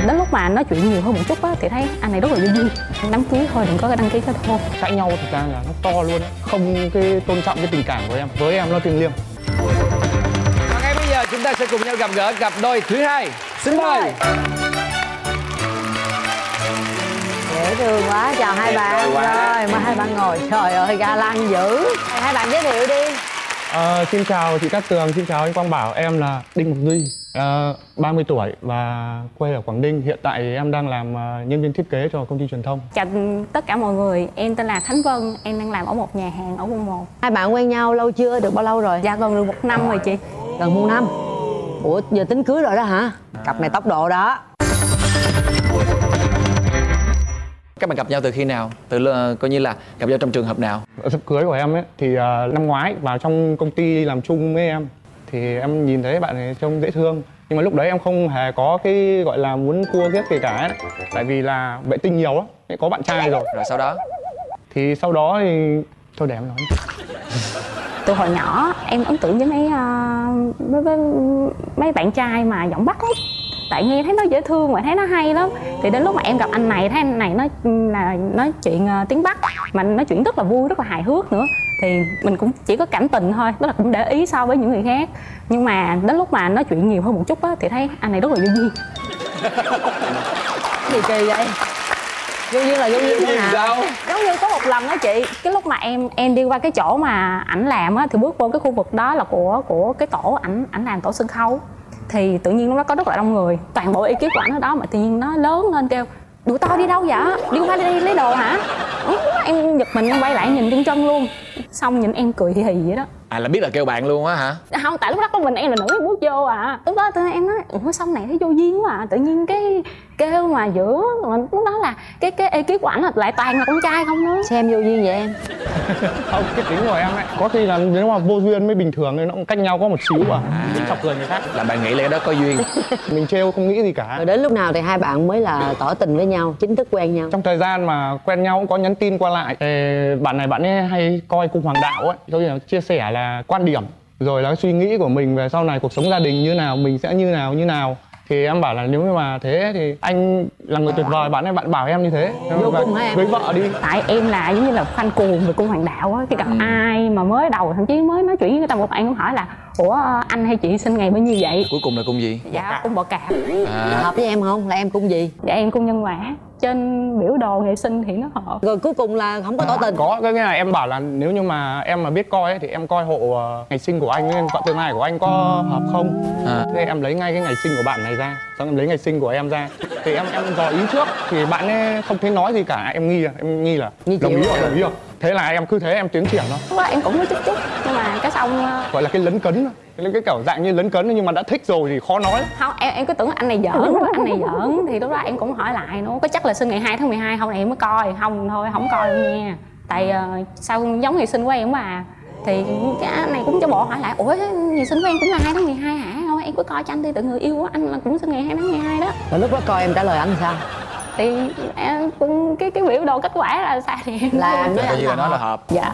đến lúc mà nói chuyện nhiều hơn một chút á thì thấy anh này rất là vô duyên. Đám cưới thôi, đừng có đăng ký kết hôn. Cãi nhau thật ra là nó to luôn, không cái tôn trọng cái tình cảm của em. Với em nó thiêng liêng. Và ngay bây giờ chúng ta sẽ cùng nhau gặp gỡ cặp đôi thứ hai. Xin mời. Dễ thương quá, chào hai bạn. Rồi, mời hai bạn ngồi. Trời ơi, ga lăng dữ. Hai bạn giới thiệu đi. Xin chào chị Cát Tường, xin chào anh Quang Bảo. Em là Đinh Ngọc Duy, 30 tuổi và quê ở Quảng Ninh. Hiện tại em đang làm nhân viên thiết kế cho công ty truyền thông. Chào tất cả mọi người, em tên là Khánh Vân. Em đang làm ở một nhà hàng ở quận 1. Hai bạn quen nhau lâu chưa? Được bao lâu rồi? Dạ gần được 1 năm rồi chị. Gần 1 năm. Ủa, giờ tính cưới rồi đó hả? Cặp này tốc độ đó. Các bạn gặp nhau từ khi nào? Coi như là gặp nhau trong trường hợp nào? Sắp cưới của em ấy thì năm ngoái vào trong công ty làm chung với em thì em nhìn thấy bạn ấy trông dễ thương, nhưng mà lúc đấy em không hề có cái gọi là muốn cua ghét gì cả ấy. Tại vì là vệ tinh nhiều lắm, có bạn trai rồi. Rồi sau đó? Thì sau đó thì thôi để em nói. Từ hồi nhỏ em ấn tượng với mấy bạn trai mà giọng Bắc lắm. Tại nghe thấy nó dễ thương mà thấy nó hay lắm. Thì đến lúc mà em gặp anh này, thấy anh này nói chuyện tiếng Bắc mà nói chuyện rất là vui, rất là hài hước nữa, thì mình cũng chỉ có cảm tình thôi, tức là cũng để ý so với những người khác. Nhưng mà đến lúc mà nói chuyện nhiều hơn một chút á thì thấy anh này rất là vô duyên. Gì kỳ vậy? Vô duyên là vô duyên thế nào? Giống như có một lần đó chị, cái lúc mà em đi qua cái chỗ mà ảnh làm á, thì bước vô cái khu vực đó là của cái tổ ảnh làm tổ sân khấu. Thì tự nhiên lúc đó có rất là đông người, toàn bộ ekip của ảnh ở đó, mà tự nhiên nó lớn lên kêu: "Tụi tao đi đâu vậy? Đi qua đây lấy đồ hả?" Em giật mình, em quay lại nhìn chân chân luôn. Xong nhìn em cười hì hì vậy đó. À là biết là kêu bạn luôn á hả? Không, tại lúc đó có mình em là nữ bước vô à. Lúc đó em nói: "Ủa sao này thấy vô duyên quá à." Tự nhiên cái kêu mà giữa mà lúc đó là cái ekip của ảnh lại toàn là con trai không nữa. Xem vô duyên vậy em? Không, cái tính của em ấy có khi là nếu mà vô duyên mới bình thường thì nó cũng cách nhau có một xíu tính chọc cười người khác. Là bạn nghĩ là cái đó có duyên. Mình trêu không nghĩ gì cả. Rồi đến lúc nào thì hai bạn mới là tỏ tình với nhau, chính thức quen nhau? Trong thời gian mà quen nhau cũng có nhắn tin qua lại. Bạn ấy hay coi Cung Hoàng Đạo ấy, tôi chia sẻ là quan điểm rồi là cái suy nghĩ của mình về sau này cuộc sống gia đình như nào, mình sẽ như nào. Thì em bảo là nếu như mà thế thì anh là người tuyệt vời, bạn bảo em như thế. Vô cùng hả em? Cưới vợ đi. Tại em là giống như là fan cuồng về Cung Hoàng Đạo á. Khi gặp ai mà mới đầu, thậm chí mới nói chuyện với người ta một bạn cũng hỏi là: "Ủa anh hay chị sinh ngày bao nhiêu vậy?" Cuối cùng là cung gì? Dạ cung Bọ Cạp. Hợp với em không? Là em cung gì? Dạ em cung Nhân Mã. Trên biểu đồ ngày sinh thì nó hợp. Rồi cuối cùng là không có tỏ tình? Có, cái là em bảo là nếu như mà em mà biết coi ấy, thì em coi hộ ngày sinh của anh với vợ tương lai của anh có hợp không. Thế em lấy ngay cái ngày sinh của bạn này ra, xong em lấy ngày sinh của em ra. Thì em dò ý trước thì bạn ấy không thấy nói gì cả, em nghi là đồng ý rồi. Thế là em cứ thế em tiến triển thôi. Lúc đó em cũng nói chút nhưng mà cái xong gọi là cái lấn cấn, cái kiểu dạng như lấn cấn, nhưng mà đã thích rồi thì khó nói. Không, em cứ tưởng anh này giỡn rồi, anh này giỡn thì lúc đó em cũng hỏi lại nó có chắc là sinh ngày 2 tháng 12 không, này em mới coi. Không thôi không coi đâu nha, tại sao giống ngày sinh của em mà. Thì cái anh này cũng cho bộ hỏi lại: "Ủa ngày sinh của em cũng là 2 tháng 12 hả?" Thôi em cứ coi cho anh đi, tự người yêu của anh là cũng sinh ngày 2 tháng 12 đó. Rồi lúc đó coi em trả lời anh sao? Thì em cũng cái biểu đồ kết quả là sao thì em là nói coi như là nói là hợp. Dạ.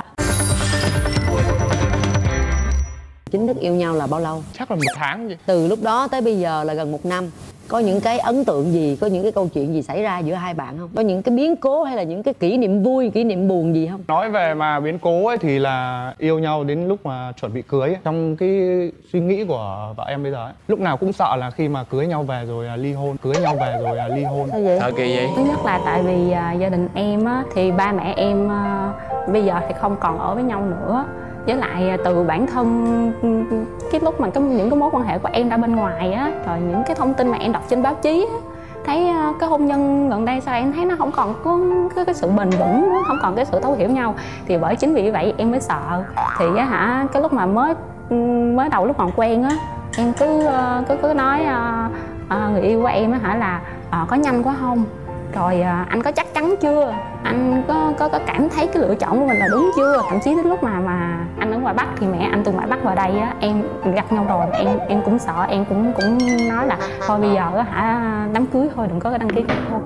Chính thức yêu nhau là bao lâu? Chắc là 1 tháng vậy. Từ lúc đó tới bây giờ là gần 1 năm. Có những cái ấn tượng gì, có những cái câu chuyện gì xảy ra giữa hai bạn không? Có những cái biến cố hay là những cái kỷ niệm vui, kỷ niệm buồn gì không? Nói về mà biến cố ấy thì là yêu nhau đến lúc mà chuẩn bị cưới ấy. Trong cái suy nghĩ của vợ em bây giờ ấy, lúc nào cũng sợ là khi mà cưới nhau về rồi là ly hôn. Sao vậy? Kỳ vậy? Thứ nhất là tại vì gia đình em á, thì ba mẹ em bây giờ thì không còn ở với nhau nữa. Với lại từ bản thân cái lúc mà những cái mối quan hệ của em ra bên ngoài á, rồi những cái thông tin mà em đọc trên báo chí á, thấy cái hôn nhân gần đây sao em thấy nó không còn có cái sự bền vững nữa, không còn cái sự thấu hiểu nhau. Thì bởi chính vì vậy em mới sợ. Thì cái lúc mà mới đầu lúc còn quen á, em cứ nói người yêu của em á là có nhanh quá không, rồi anh có chắc chắn chưa, anh có cảm thấy cái lựa chọn của mình là đúng chưa. Thậm chí đến lúc mà anh ở ngoài Bắc thì mẹ anh từ ngoài Bắc vào đây á, em gặp nhau rồi em cũng sợ, em cũng nói là thôi bây giờ đám cưới thôi, đừng có đăng ký kết hôn.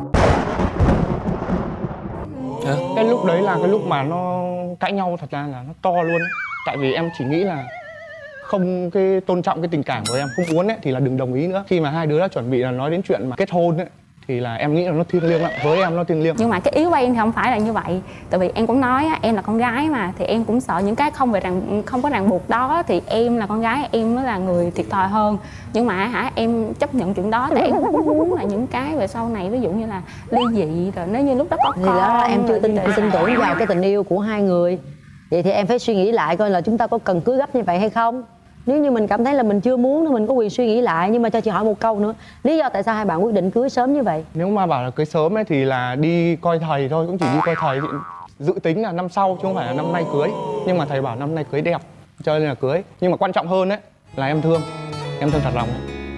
Cái lúc đấy là cái lúc mà nó cãi nhau thật ra là nó to luôn ấy. Tại vì em chỉ nghĩ là không cái tôn trọng cái tình cảm của em, không muốn ấy thì là đừng đồng ý nữa. Khi mà hai đứa đã chuẩn bị là nói đến chuyện mà kết hôn ấy thì là em nghĩ là nó thiêng liêng lắm, với em nó thiêng liêng. Nhưng mà cái ý của em thì không phải là như vậy. Tại vì em cũng nói á, em là con gái mà, thì em cũng sợ những cái không có ràng buộc đó, thì em là con gái em mới là người thiệt thòi hơn. Nhưng mà em chấp nhận chuyện đó, tại em cũng muốn là những cái về sau này, ví dụ như là ly dị rồi nếu như lúc đó có thì con đó em chưa tin tưởng vào cái tình yêu của hai người. Vậy thì em phải suy nghĩ lại coi là chúng ta có cần cưới gấp như vậy hay không. Nếu như mình cảm thấy là mình chưa muốn thì mình có quyền suy nghĩ lại. Nhưng mà cho chị hỏi một câu nữa, lý do tại sao hai bạn quyết định cưới sớm như vậy? Nếu mà bảo là cưới sớm ấy thì là đi coi thầy thôi, cũng chỉ đi coi thầy. Dự tính là năm sau chứ không phải là năm nay cưới. Nhưng mà thầy bảo năm nay cưới đẹp cho nên là cưới. Nhưng mà quan trọng hơn đấy là em thương thật lòng.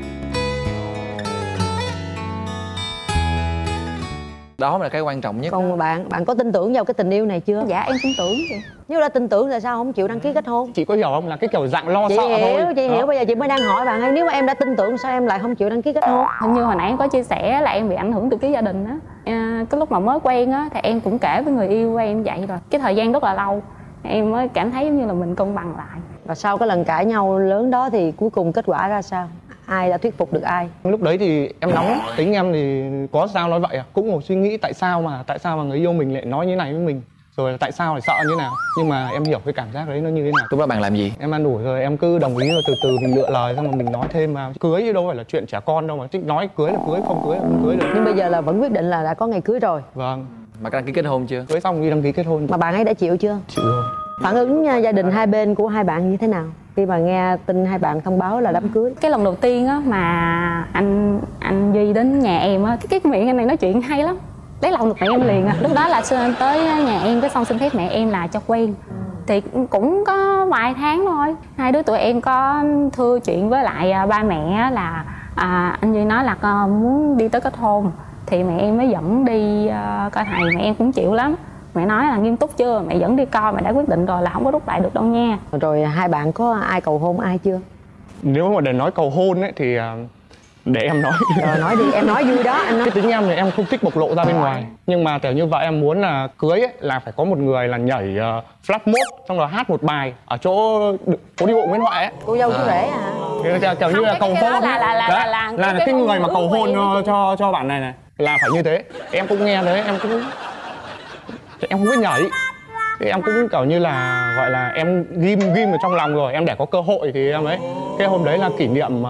Đó là cái quan trọng nhất. Còn bạn có tin tưởng vào cái tình yêu này chưa? Dạ em tin tưởng chị. Nếu đã tin tưởng tại sao không chịu đăng ký kết hôn? Chị có hiểu không, là cái kiểu dạng lo Chị sợ hiểu, thôi. chị hiểu. Bây giờ chị mới đang hỏi bạn ấy, nếu mà em đã tin tưởng sao em lại không chịu đăng ký kết hôn? Hình như hồi nãy em có chia sẻ là em bị ảnh hưởng từ cái gia đình á. Cái lúc mà mới quen á thì em cũng kể với người yêu của em vậy rồi. Cái thời gian rất là lâu em mới cảm thấy giống như là mình cân bằng lại. Và sau cái lần cãi nhau lớn đó thì cuối cùng kết quả ra sao? Ai đã thuyết phục được ai? Lúc đấy thì em nóng, tính em thì có sao nói vậy à. Cũng ngồi suy nghĩ tại sao mà người yêu mình lại nói như này với mình, rồi là tại sao lại sợ như nào. Nhưng mà em hiểu cái cảm giác đấy nó như thế nào. Lúc đó bạn làm gì? Em ăn ủi rồi em cứ đồng ý, rồi từ từ mình lựa lời, xong rồi mình nói thêm vào. Cưới chứ đâu phải là chuyện trẻ con đâu mà nói cưới là cưới, không cưới là không cưới được. Nhưng bây giờ là vẫn quyết định là đã có ngày cưới rồi. Vâng. Mà đăng ký kết hôn chưa? Cưới xong đi đăng ký kết hôn. Mà bạn ấy đã chịu chưa? Chịu rồi. Phản ứng gia đình hai bên của hai bạn như thế nào khi mà nghe tin hai bạn thông báo là đám cưới? Cái lần đầu tiên á mà anh Duy đến nhà em á, cái miệng anh này nói chuyện hay lắm, lấy lòng được mẹ em liền à. Lúc đó là tới nhà em, cái xong xin phép mẹ em là cho quen. Thì cũng có vài tháng thôi, hai đứa tụi em có thưa chuyện với lại ba mẹ là anh Duy nói là con muốn đi tới kết hôn, thì mẹ em mới dẫn đi coi thầy. Mẹ em cũng chịu lắm, mẹ nói là nghiêm túc chưa, mẹ dẫn đi coi, mẹ đã quyết định rồi là không có rút lại được đâu nha. Rồi hai bạn có ai cầu hôn ai chưa? Nếu mà để nói cầu hôn ấy thì để em nói. Rồi nói đi, em nói vui đó, anh nói. Cái tính em thì em không thích bộc lộ ra bên ngoài. Nhưng mà kiểu như vợ em muốn là cưới ấy, là phải có một người là nhảy flash mob, xong rồi hát một bài ở chỗ phố đi bộ Nguyễn Huệ ấy. Cô dâu chú rể hả? Kiểu như là cầu hôn là cái người mà cầu hôn cho bạn này là phải như thế. Em cũng nghe đấy, em không biết nhảy. Thì em cũng kiểu như là gọi là em ghim ở trong lòng rồi, em để có cơ hội thì em ấy. Cái hôm đấy là kỷ niệm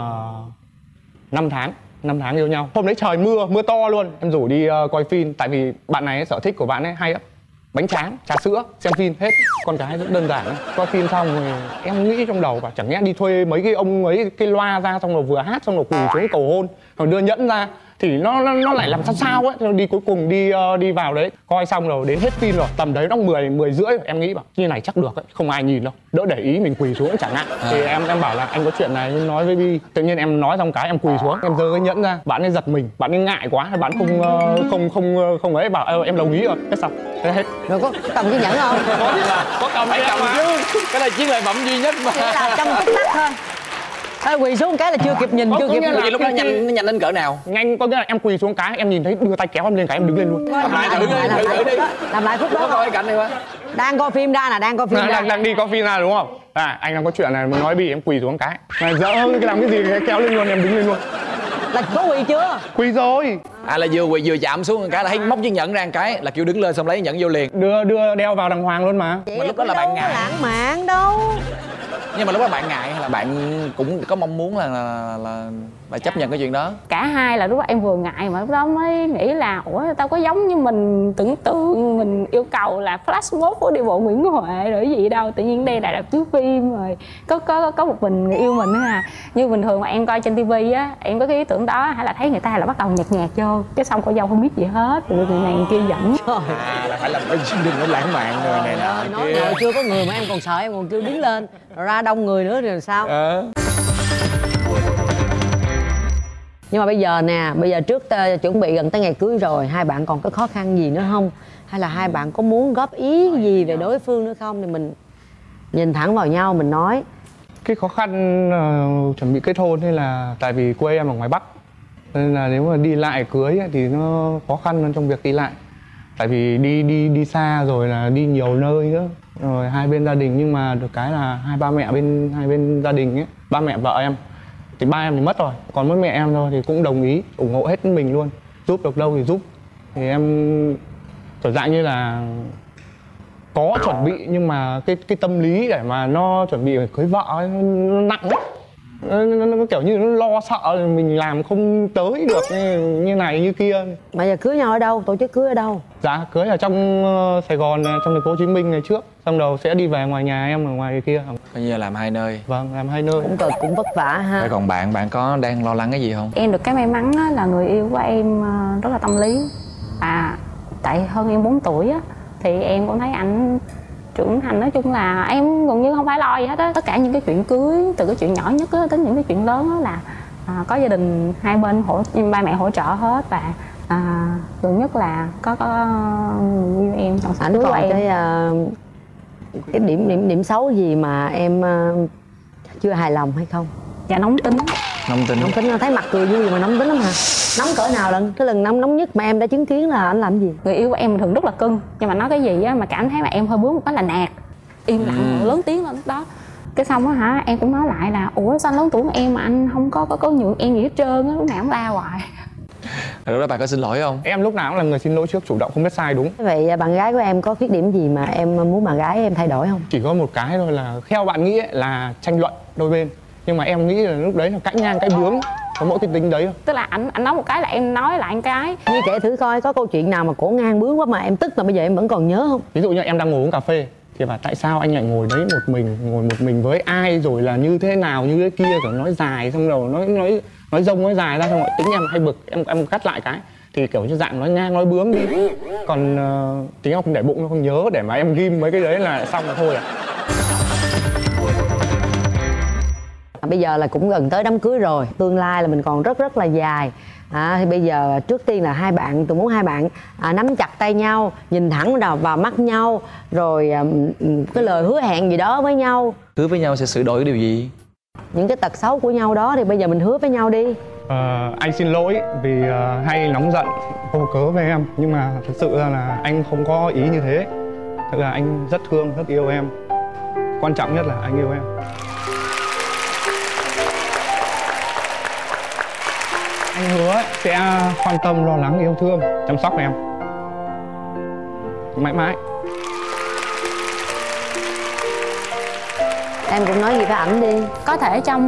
5 tháng yêu nhau. Hôm đấy trời mưa to luôn. Em rủ đi coi phim, tại vì bạn này sở thích của bạn ấy hay lắm. Bánh tráng, trà sữa, xem phim hết. Con cái rất đơn giản. Coi phim xong rồi em nghĩ trong đầu và chẳng nhẽ đi thuê mấy cái ông ấy cái loa ra, xong rồi vừa hát xong rồi quỳ xuống cầu hôn, rồi đưa nhẫn ra thì nó lại làm sao ấy. Rồi đi cuối cùng đi vào đấy, coi xong rồi đến hết phim rồi, tầm đấy nó 10 rưỡi rồi. Em nghĩ bảo như này chắc được ấy, không ai nhìn đâu, đỡ để ý mình quỳ xuống cũng chẳng hạn. Thì em bảo là anh có chuyện này nói với Bi. Tự nhiên em nói xong cái em quỳ xuống, em giơ cái nhẫn ra, bạn ấy giật mình, bạn ấy ngại quá, bạn không ấy bảo em đồng ý rồi. Thế xong thế hết. Rồi có cầm cái nhẫn không? Có cầm phải cầm chứ. Cái này chiến lợi phẩm duy nhất mà. Chỉ là trong tích tắc thôi. Thôi quỳ xuống cái là chưa kịp nhìn, chưa kịp nhìn. Lúc đó nhanh đến cỡ nào? Nhanh, có nghĩa là em quỳ xuống cái em nhìn thấy đưa tay kéo em lên cái em đứng lên luôn. Làm lại thử đi. Làm lại khúc đó coi cảnh này quá. Đang coi phim ra, đang coi phim ra. Đang đi coi phim ra đúng không? Anh đang có chuyện này muốn nói Bi, em quỳ xuống cái. Này dỡ cái làm cái gì kéo lên luôn, em đứng lên luôn. Là có quỳ chưa? Quỳ rồi. Là vừa chạm xuống một cái là thấy móc chiếc nhẫn ra một cái là kêu đứng lên, xong lấy nhẫn vô liền. Đưa đeo vào đàng hoàng luôn mà. Mà lúc đó là bạn ngại. Lãng mạn đâu. Nhưng mà lúc đó bạn ngại hay là bạn cũng có mong muốn là chấp nhận cái chuyện đó? Cả hai là lúc đó em vừa ngại mà lúc đó mới nghĩ là ủa tao có giống như mình tưởng tượng mình yêu cầu là flash mob phố đi bộ Nguyễn Huệ rồi cái gì đâu, tự nhiên đây là đạp chiếu phim rồi có một mình người yêu mình nữa à. Như bình thường mà em coi trên tivi á, em có cái ý tưởng đó hay là thấy người ta là bắt đầu nhạt vô, cái xong cô dâu không biết gì hết rồi người này người kia dẫn. Là phải làm cái đừng có lãng mạn rồi này nọ. Nói rồi chưa có người mà em còn sợ, em còn kêu đứng lên rồi ra đông người nữa rồi sao? Nhưng mà bây giờ nè, bây giờ trước chuẩn bị gần tới ngày cưới rồi, hai bạn còn có khó khăn gì nữa không? Hay là hai bạn có muốn góp ý gì về đối phương nữa không? Thì mình nhìn thẳng vào nhau mình nói. Cái khó khăn chuẩn bị kết hôn hay là tại vì quê em ở ngoài Bắc, nên là nếu mà đi lại cưới ấy, thì nó khó khăn hơn trong việc đi lại. Tại vì đi xa rồi là đi nhiều nơi nữa, rồi hai bên gia đình. Nhưng mà được cái là hai bên gia đình ấy, ba mẹ vợ em thì ba em thì mất rồi, còn mỗi mẹ em thôi thì cũng đồng ý ủng hộ hết mình luôn. giúp được đâu thì giúp. Thì em trở dạng như là có chuẩn bị nhưng mà cái tâm lý để mà nó chuẩn bị cưới vợ ấy, nó nặng lắm. Nó kiểu như nó lo sợ mình làm không tới được như này như kia. Mà giờ cưới nhau ở đâu, tổ chức cưới ở đâu? Dạ cưới ở trong Sài Gòn, trong thành phố Hồ Chí Minh ngày trước, xong đầu sẽ đi về ngoài nhà em ở ngoài kia. Bây giờ làm hai nơi. Vâng, làm hai nơi. Cũng cực, cũng vất vả ha. Vậy còn bạn có đang lo lắng cái gì không? Em được cái may mắn á, là người yêu của em rất là tâm lý. Tại hơn em 4 tuổi á, thì em cũng thấy anh trưởng thành. Nói chung là em gần như không phải lo gì hết á. Tất cả những cái chuyện cưới, từ cái chuyện nhỏ nhất á đến những cái chuyện lớn á là có gia đình hai bên ba mẹ hỗ trợ hết. Và gần nhất là có người yêu em trong Ảnh còn cái điểm xấu gì mà em chưa hài lòng hay không? Dạ nóng tính. Nóng tính. Nóng tính, thấy mặt cười vui mà nóng tính lắm hả? Nóng cỡ nào lần? Cái lần nóng nhất mà em đã chứng kiến là anh làm gì? Người yêu của em thường rất là cưng, nhưng mà nói cái gì á mà cảm thấy mà em hơi bướng một cái là nạt, im lặng lớn tiếng lên lúc đó. Cái xong á hả, em cũng nói lại là ủa sao anh lớn tuổi em mà anh không có nhượng em gì hết trơn á, lúc nào cũng la hoài. Lúc đó bạn có xin lỗi không? Em lúc nào cũng là người xin lỗi trước, chủ động, không biết sai đúng. Vậy bạn gái của em có khuyết điểm gì mà em muốn bạn gái em thay đổi không? Chỉ có một cái thôi là theo bạn nghĩ ấy, là tranh luận đôi bên. Nhưng mà em nghĩ là lúc đấy là cãi ngang cãi bướng, có mỗi cái tính đấy thôi. Tức là anh nói một cái là em nói lại một cái. Như kể thử coi, có câu chuyện nào mà cổ ngang bướng quá mà em tức mà bây giờ em vẫn còn nhớ không? Ví dụ như em đang ngồi uống cà phê thì bảo tại sao anh lại ngồi đấy ngồi một mình với ai, rồi là như thế nào như thế kia, rồi nói dài, xong rồi nói rông nói dài ra, xong rồi tính em hay bực, em cắt lại cái thì kiểu như dạng nói ngang nói bướng đi. Còn tính em không để bụng, nó không nhớ để mà em ghim mấy cái đấy là xong rồi thôi à. Bây giờ là cũng gần tới đám cưới rồi, tương lai là mình còn rất là dài. Thì bây giờ trước tiên là tôi muốn hai bạn nắm chặt tay nhau, nhìn thẳng vào mắt nhau, rồi cái lời hứa hẹn gì đó với nhau. Hứa với nhau sẽ sửa đổi điều gì? Những cái tật xấu của nhau đó thì bây giờ mình hứa với nhau đi. Anh xin lỗi vì hay nóng giận vô cớ với em, nhưng mà thật sự là anh không có ý như thế. Thật là anh rất thương, rất yêu em. Quan trọng nhất là anh yêu em. Anh hứa sẽ quan tâm, lo lắng, yêu thương, chăm sóc em mãi mãi. Em cũng nói gì với ảnh đi. Có thể trong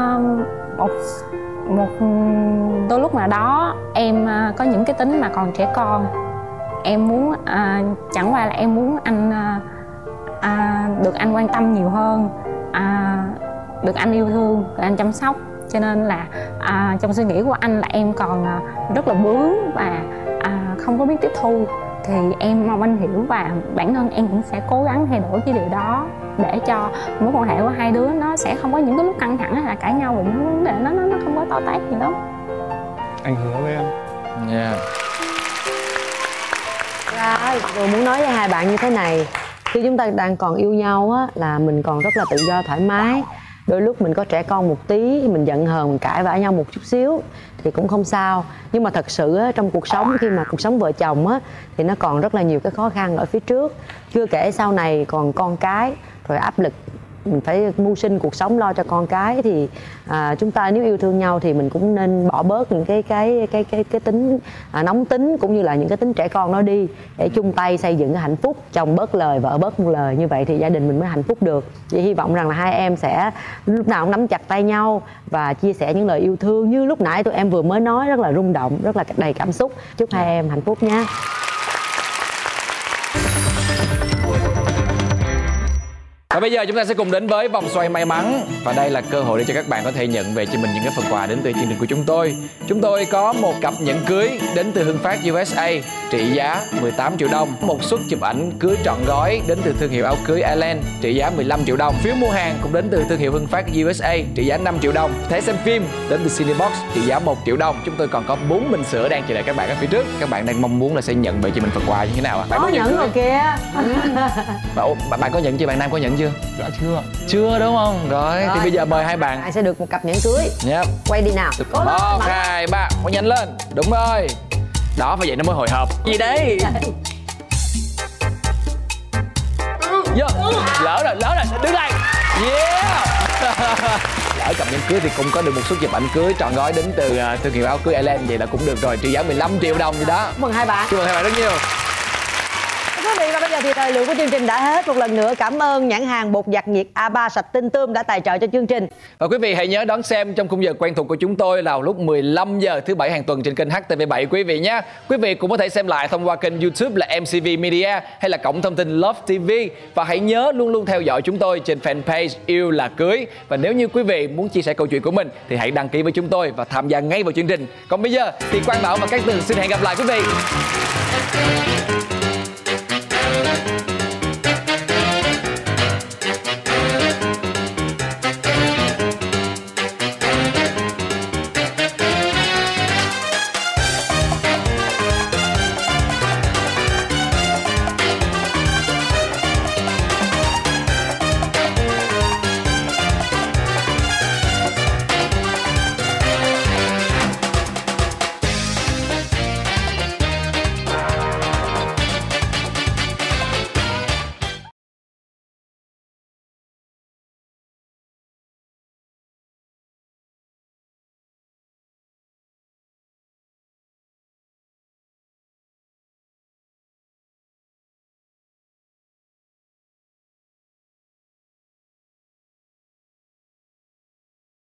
một đôi lúc nào đó em có những cái tính mà còn trẻ con. Em muốn chẳng qua là em muốn anh được anh quan tâm nhiều hơn, được anh yêu thương, được anh chăm sóc. Cho nên là trong suy nghĩ của anh là em còn rất là bướng và không có biết tiếp thu. Thì em mong anh hiểu, và bản thân em cũng sẽ cố gắng thay đổi cái điều đó để cho mối quan hệ của hai đứa nó sẽ không có những cái lúc căng thẳng hay là cãi nhau về những vấn đề nó không có to tát gì đó. Anh hứa với em. Rồi muốn nói với hai bạn như thế này, khi chúng ta đang còn yêu nhau á, là mình còn rất là tự do thoải mái. Đôi lúc mình có trẻ con một tí, mình giận hờn, mình cãi vã nhau một chút xíu thì cũng không sao. Nhưng mà thật sự á, trong cuộc sống, khi mà cuộc sống vợ chồng á, thì nó còn rất là nhiều cái khó khăn ở phía trước. Chưa kể sau này còn con cái, rồi áp lực mình phải mưu sinh cuộc sống lo cho con cái. Thì chúng ta nếu yêu thương nhau thì mình cũng nên bỏ bớt những cái tính nóng tính, cũng như là những cái tính trẻ con nó đi, để chung tay xây dựng cái hạnh phúc. Chồng bớt lời, vợ bớt lời, như vậy thì gia đình mình mới hạnh phúc được. Vậy hy vọng rằng là hai em sẽ lúc nào cũng nắm chặt tay nhau và chia sẻ những lời yêu thương như lúc nãy tụi em vừa mới nói, rất là rung động, rất là đầy cảm xúc. Chúc hai em hạnh phúc nha. Và bây giờ chúng ta sẽ cùng đến với vòng xoay may mắn. Và đây là cơ hội để cho các bạn có thể nhận về cho mình những cái phần quà đến từ chương trình của chúng tôi. Chúng tôi có một cặp nhẫn cưới đến từ Hưng Phát USA trị giá 18 triệu đồng. Một suất chụp ảnh cưới trọn gói đến từ thương hiệu áo cưới Island trị giá 15 triệu đồng. Phiếu mua hàng cũng đến từ thương hiệu Hưng Phát USA trị giá 5 triệu đồng. Thẻ xem phim đến từ Cinebox trị giá 1 triệu đồng. Chúng tôi còn có 4 bình sữa đang chờ đợi các bạn ở phía trước. Các bạn đang mong muốn là sẽ nhận về cho mình phần quà như thế nào ạ? Bạn có nhẫn rồi kìa. Bạn có nhận chưa? Bạn nam có nhận chưa? Dạ chưa. Chưa đúng không? Rồi thì bây giờ mời hai bạn. Bạn sẽ được một cặp nhẫn cưới. Yep. Quay đi nào. 1, 2, 3. Quay nhanh lên. Đúng rồi. Đó, phải vậy nó mới hồi hộp. Gì đấy? Lỡ rồi. Đứng đây. Yeah. lỡ cặp nhẫn cưới thì cũng có được một suất chụp ảnh cưới trọn gói đến từ thương hiệu áo cưới Ellen, vậy là cũng được rồi, trị giá 15 triệu đồng gì đó. Mừng hai bạn. Chúc mừng hai bạn rất nhiều. Quý vị, và bây giờ thì thời lượng của chương trình đã hết. Một lần nữa cảm ơn nhãn hàng bột giặt nhiệt A3 sạch tinh tươm đã tài trợ cho chương trình. Và quý vị hãy nhớ đón xem trong khung giờ quen thuộc của chúng tôi là lúc 15 giờ thứ Bảy hàng tuần trên kênh HTV7 quý vị nhé. Quý vị cũng có thể xem lại thông qua kênh YouTube là MCV Media hay là cổng thông tin Love TV. Và hãy nhớ luôn luôn theo dõi chúng tôi trên fanpage Yêu Là Cưới. Và nếu như quý vị muốn chia sẻ câu chuyện của mình thì hãy đăng ký với chúng tôi và tham gia ngay vào chương trình. Còn bây giờ thì Quang Bảo và Cát Tường xin hẹn gặp lại quý vị.